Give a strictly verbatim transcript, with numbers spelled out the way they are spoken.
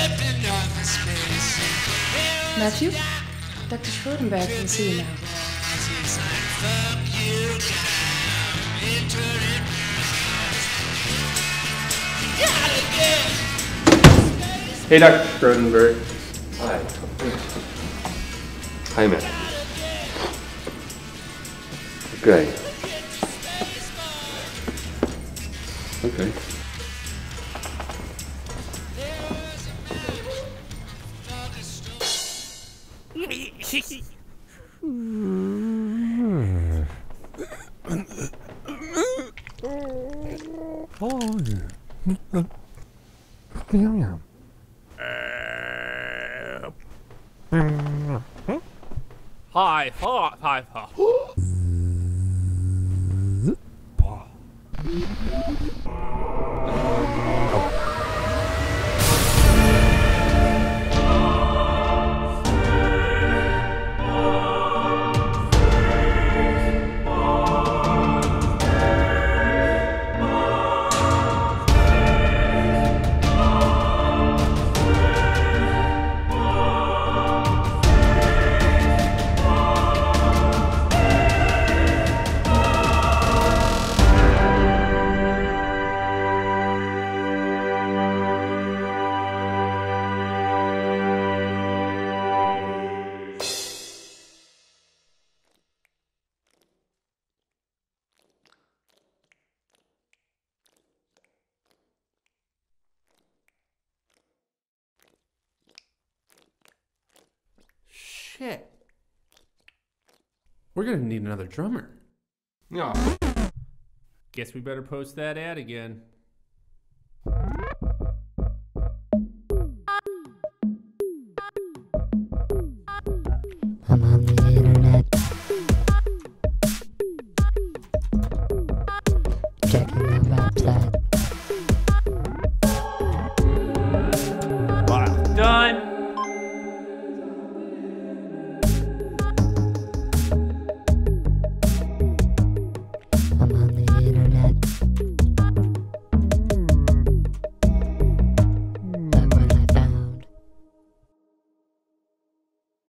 Matthew? Doctor Schrodenburg can see you now. Hey, Doctor Schrodenburg. Hi. Hi, Matt. Okay. Okay. Hi, hi, hi, hi. Shit. We're gonna need another drummer. Yeah. Guess we better post that ad again. I'm on the internet. Checking the website.